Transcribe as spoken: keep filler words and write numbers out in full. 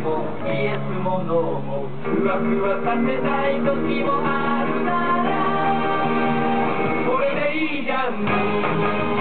もイエスもノーもふわふわさせたい時もあるならこれでいいじゃん。